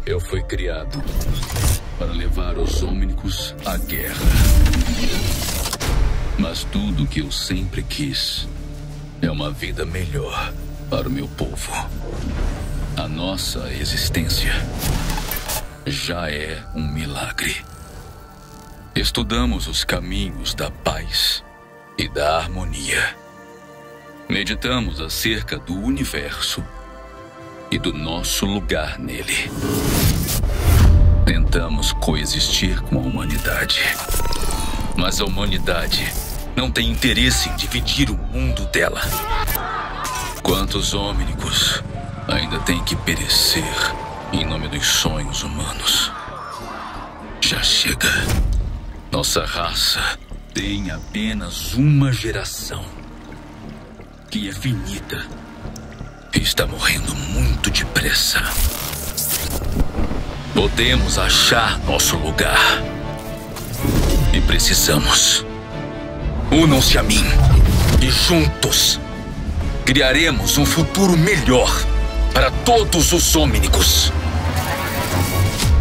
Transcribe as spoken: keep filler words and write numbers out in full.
Eu fui criado para levar os Omnicus à guerra. Mas tudo que eu sempre quis é uma vida melhor para o meu povo. A nossa existência já é um milagre. Estudamos os caminhos da paz e da harmonia. Meditamos acerca do universo e do nosso lugar nele. Tentamos coexistir com a humanidade. Mas a humanidade não tem interesse em dividir o mundo dela. Quantos Omnicus ainda têm que perecer em nome dos sonhos humanos? Já chega. Nossa raça tem apenas uma geração, que é finita e está morrendo muito depressa. Podemos achar nosso lugar e precisamos. Unam-se a mim e juntos criaremos um futuro melhor para todos os Omnicus.